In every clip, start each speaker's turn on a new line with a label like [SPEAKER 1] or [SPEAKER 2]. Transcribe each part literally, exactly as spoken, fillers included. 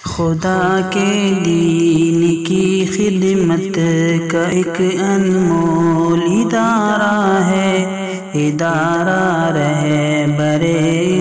[SPEAKER 1] خدا کے دین کی خدمت کا ایک انمول ادارہ ہے، ادارہ رہے برے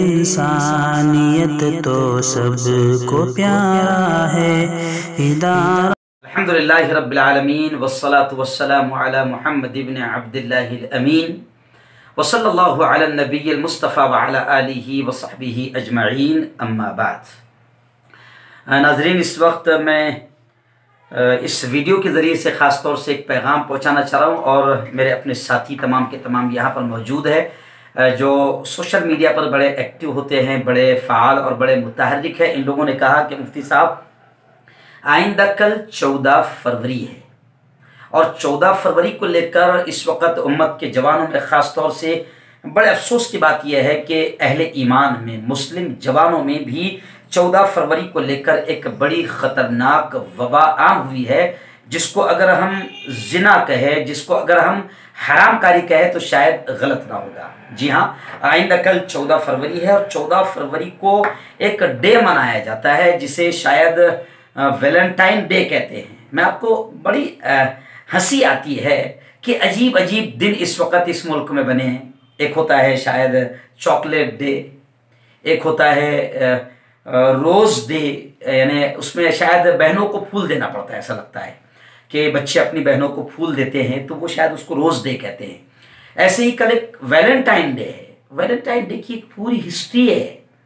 [SPEAKER 1] انسانیت تو سب کو پیارا ہے ادارہ۔
[SPEAKER 2] الحمدللہ رب العالمین والصلاة والسلام علی محمد بن عبداللہ الامین وصلی اللہ علی النبی المصطفیٰ وعلی آلہ وصحبہ اجمعین، اما بعد۔ ناظرین، اس وقت میں اس ویڈیو کے ذریعے سے خاص طور سے ایک پیغام پہنچانا چاہ رہا ہوں، اور میرے اپنے ساتھی تمام کے تمام یہاں پر موجود ہے جو سوشل میڈیا پر بڑے ایکٹیو ہوتے ہیں، بڑے فعال اور بڑے متحرک ہیں۔ ان لوگوں نے کہا کہ مفتی صاحب آئندہ کل چودہ فروری ہے، اور چودہ فروری کو لے کر اس وقت امت کے جوانوں میں خاص طور سے بڑے افسوس کی بات یہ ہے کہ اہل ایمان میں، مسلم جوانوں میں بھی چودہ فروری کو لے کر ایک بڑی خطرناک وبا عام ہوئی ہے، جس کو اگر ہم زنا کہے، جس کو اگر ہم حرام کاری کہے تو شاید غلط نہ ہوگا۔ جی ہاں، آئندہ کل چودہ فروری ہے، اور چودہ فروری کو ایک ڈے منایا جاتا ہے جسے شاید ویلنٹائن ڈے کہتے ہیں۔ میں آپ کو بڑی ہنسی آتی ہے کہ عجیب عجیب دن اس وقت اس ملک میں بنے ہیں۔ ایک ہوتا ہے شاید چاکلیٹ ڈے، ایک ہوتا ہے روز ڈے، یعنی اس میں شاید بہنوں کو پھول دینا پڑتا ہے، ایسا لگتا ہے کہ بچے اپنی بہنوں کو پھول دیتے ہیں تو وہ شاید اس کو روز ڈے کہتے ہیں۔ ایسے ہی کل ایک ویلنٹائن ڈے ہے۔ ویلنٹائن ڈے کی ایک پوری ہسٹری ہے۔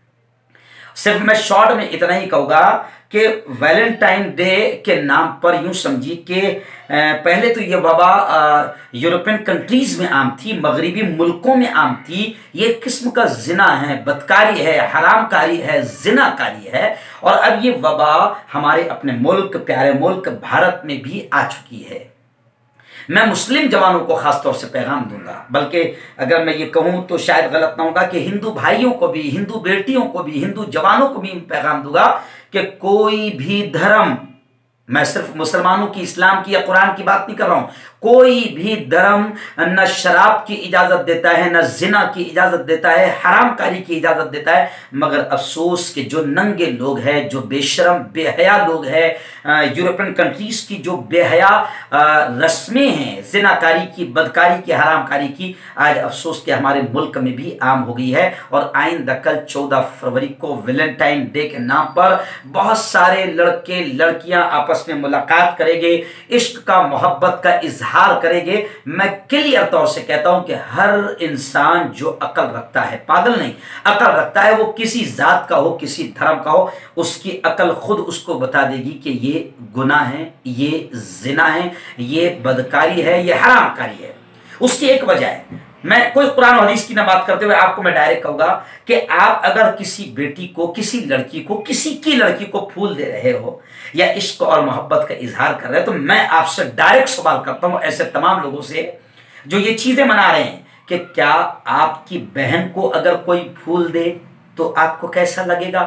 [SPEAKER 2] صرف میں شارٹ میں اتنا ہی کہوں گا کہ ویلنٹائن ڈے کے نام پر یوں سمجھی کہ پہلے تو یہ وبا یورپین کنٹریز میں عام تھی، مغربی ملکوں میں عام تھی۔ یہ ایک قسم کا زنا ہے، بدکاری ہے، حرام کاری ہے، زنا کاری ہے، اور اب یہ وبا ہمارے اپنے ملک، پیارے ملک بھارت میں بھی آ چکی ہے۔ میں مسلم جوانوں کو خاص طور سے پیغام دوں گا، بلکہ اگر میں یہ کہوں تو شاید غلط نہ ہوگا کہ ہندو بھائیوں کو بھی، ہندو بیٹیوں کو بھی، ہندو جوانوں کو بھی پیغام دوں گا کہ کوئی بھی دھرم، میں صرف مسلمانوں کی، اسلام کی یا قرآن کی بات نہیں کر رہا ہوں، کوئی بھی دھرم نہ شراب کی اجازت دیتا ہے، نہ زنا کی اجازت دیتا ہے، حرام کاری کی اجازت دیتا ہے، مگر افسوس کہ جو ننگے لوگ ہیں، جو بے شرم بے حیا لوگ ہیں، یورپین کنٹریز کی جو بے حیا رسمیں ہیں زنا کاری کی، بدکاری کی، حرام کاری کی، آج افسوس کہ ہمارے ملک میں بھی عام ہو گئی ہے۔ اور آئندہ کل چودہ فروری کو ویلنٹائن ڈے کے نام پر بہت سارے لڑکے لڑکیاں آپس میں ملاقات کریں گے، عشق کا، محبت کا اظہار کریں گے۔ میں کلیئر طور سے کہتا ہوں کہ ہر انسان جو عقل رکھتا ہے، پاگل نہیں، عقل رکھتا ہے، وہ کسی ذات کا ہو، کسی دھرم کا ہو، اس کی عقل خود اس کو بتا دے گی کہ یہ گناہ ہے، یہ زنا ہے، یہ بدکاری ہے، یہ حرام کاری ہے۔ اس کی ایک وجہ ہے، میں کوئی قرآن و حدیث کی نہ بات کرتے ہوئے آپ کو میں ڈائریکٹ کہوں گا کہ آپ اگر کسی بیٹی کو، کسی لڑکی کو، کسی کی لڑکی کو پھول دے رہے ہو یا عشق اور محبت کا اظہار کر رہے ہو، تو میں آپ سے ڈائریکٹ سوال کرتا ہوں، ایسے تمام لوگوں سے جو یہ چیزیں منا رہے ہیں، کہ کیا آپ کی بہن کو اگر کوئی پھول دے تو آپ کو کیسا لگے گا؟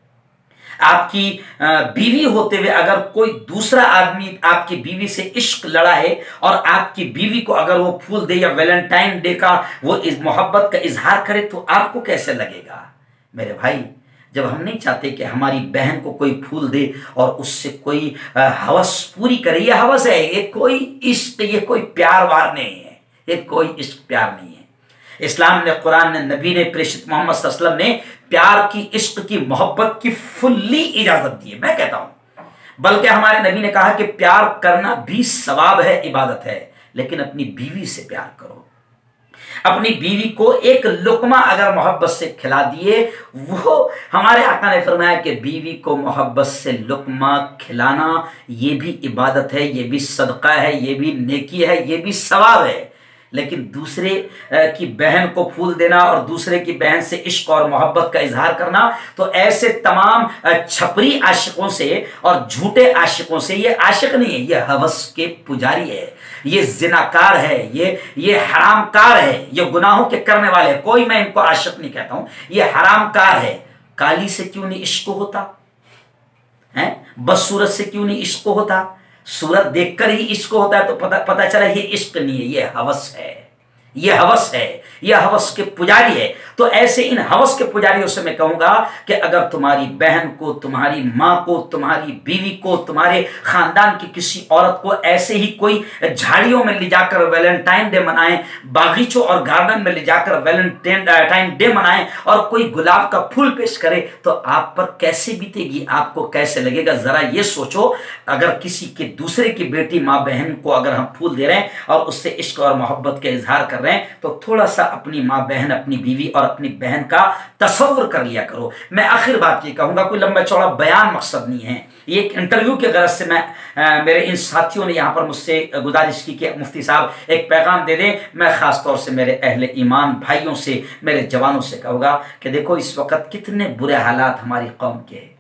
[SPEAKER 2] آپ کی بیوی ہوتے ہوئے اگر کوئی دوسرا آدمی آپ کی بیوی سے عشق لڑا ہے اور آپ کی بیوی کو اگر وہ پھول دے یا ویلنٹائن ڈے کا وہ محبت کا اظہار کرے تو آپ کو کیسے لگے گا؟ میرے بھائی، جب ہم نہیں چاہتے کہ ہماری بہن کو کوئی پھول دے اور اس سے کوئی ہوس پوری کرے، یہ ہوس ہے، یہ کوئی عشق، یہ کوئی پیار وار نہیں ہے، یہ کوئی عشق پیار نہیں ہے۔ اسلام نے، قرآن نے، نبی نے، پریشت محمد صلی اللہ علیہ وسلم نے پیار کی، عشق کی، محبت کی فلی اجازت دی ہے۔ میں کہتا ہوں، بلکہ ہمارے نبی نے کہا کہ پیار کرنا بھی ثواب ہے، عبادت ہے، لیکن اپنی بیوی سے پیار کرو۔ اپنی بیوی کو ایک لقمہ اگر محبت سے کھلا دیے، وہ ہمارے آقا نے فرمایا کہ بیوی کو محبت سے لقمہ کھلانا یہ بھی عبادت ہے، یہ بھی صدقہ ہے، یہ بھی نیکی ہے، یہ بھی ثواب ہے۔ لیکن دوسرے کی بہن کو پھول دینا اور دوسرے کی بہن سے عشق اور محبت کا اظہار کرنا، تو ایسے تمام چھپری عاشقوں سے اور جھوٹے عاشقوں سے، یہ عاشق نہیں ہے، یہ ہوس کے پجاری ہے، یہ زناکار ہے، یہ یہ حرام کار ہے، یہ گناہوں کے کرنے والے ہیں۔ کوئی میں ان کو عاشق نہیں کہتا ہوں، یہ حرام کار ہے۔ کالی سے کیوں نہیں عشق ہوتا ہے؟ بس صورت سے کیوں نہیں عشق ہوتا؟ صورت دیکھ کر ہی عشق ہوتا ہے تو پتہ پتہ چلا یہ عشق نہیں ہے، یہ ہوس ہے، یہ ہوس ہے، یہ ہوس کے پجاری ہے۔ تو ایسے ان ہوس کے پجاریوں سے میں کہوں گا کہ اگر تمہاری بہن کو، تمہاری ماں کو، تمہاری بیوی کو، تمہارے خاندان کی کسی عورت کو ایسے ہی کوئی جھاڑیوں میں لے جا کر ویلنٹائن ڈے منائیں، باغیچوں اور گارڈن میں لے جا کر ویلنٹائن ڈے منائیں اور کوئی گلاب کا پھول پیش کرے تو آپ پر کیسے بیتے گی، آپ کو کیسے لگے گا؟ ذرا یہ سوچو، اگر کسی کے دوسرے کی بیٹی ماں بہن کو اگر ہم پھول دے رہے ہیں اور اس سے عشق اور محبت کا اظہار کر رہے ہیں تو تھوڑا سا اپنی ماں بہن، اپنی بیوی اور اپنی بہن کا تصور کر لیا کرو۔ میں آخر بات یہ کہوں گا، کوئی لمبا چوڑا بیان مقصد نہیں ہے، یہ ایک انٹرویو کے غرض سے میں میرے ان ساتھیوں نے یہاں پر مجھ سے گزارش کی کہ مفتی صاحب ایک پیغام دے دیں۔ میں خاص طور سے میرے اہل ایمان بھائیوں سے، میرے جوانوں سے کہوں گا کہ دیکھو اس وقت کتنے برے حالات ہماری قوم کے ہیں،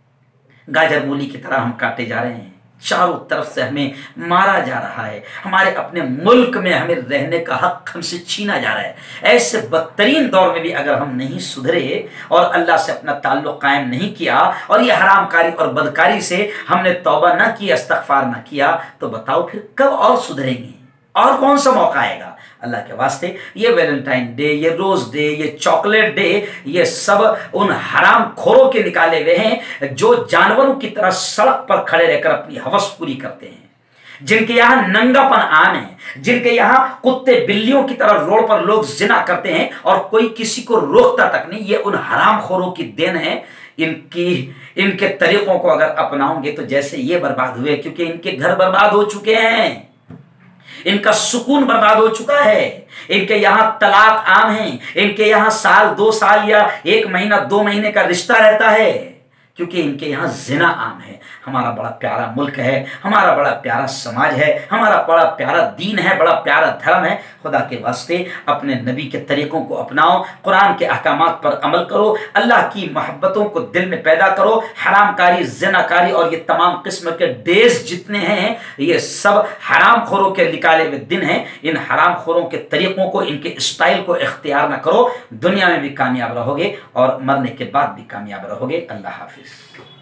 [SPEAKER 2] گاجر مولی کی طرح ہم کاٹے جا رہے ہیں، چاروں طرف سے ہمیں مارا جا رہا ہے، ہمارے اپنے ملک میں ہمیں رہنے کا حق ہم سے چھینا جا رہا ہے۔ ایسے بدترین دور میں بھی اگر ہم نہیں سدھرے اور اللہ سے اپنا تعلق قائم نہیں کیا اور یہ حرام کاری اور بدکاری سے ہم نے توبہ نہ کی، استغفار نہ کیا، تو بتاؤ پھر کب اور سدھریں گے؟ اور کون سا موقع آئے گا؟ اللہ کے واسطے یہ ویلنٹائن ڈے، یہ روز ڈے، یہ چاکلیٹ ڈے، یہ سب ان حرام کھوروں کے نکالے ہوئے ہیں جو جانوروں کی طرح سڑک پر کھڑے رہ کر اپنی ہوس پوری کرتے ہیں، جن کے یہاں ننگا پن عام ہے، جن کے یہاں کتے بلیوں کی طرح روڈ پر لوگ زنا کرتے ہیں اور کوئی کسی کو روکتا تک نہیں۔ یہ ان حرام خوروں کی دین ہے۔ ان کی ان کے طریقوں کو اگر اپناؤں گے تو جیسے یہ برباد ہوئے، کیونکہ ان کے گھر برباد ہو چکے ہیں، ان کا سکون برباد ہو چکا ہے، ان کے یہاں طلاق عام ہیں، ان کے یہاں سال دو سال یا ایک مہینہ دو مہینے کا رشتہ رہتا ہے، کیونکہ ان کے یہاں زنا عام ہے۔ ہمارا بڑا پیارا ملک ہے، ہمارا بڑا پیارا سماج ہے، ہمارا بڑا پیارا دین ہے، بڑا پیارا دھرم ہے۔ خدا کے واسطے اپنے نبی کے طریقوں کو اپناؤ، قرآن کے احکامات پر عمل کرو، اللہ کی محبتوں کو دل میں پیدا کرو۔ حرام کاری، زنا کاری اور یہ تمام قسم کے ڈیز جتنے ہیں یہ سب حرام خوروں کے نکالے ہوئے دن ہیں۔ ان حرام خوروں کے طریقوں کو، ان کے اسٹائل کو اختیار نہ کرو، دنیا میں بھی کامیاب رہو گے اور مرنے کے بعد بھی کامیاب رہو گے۔ اللہ حافظ۔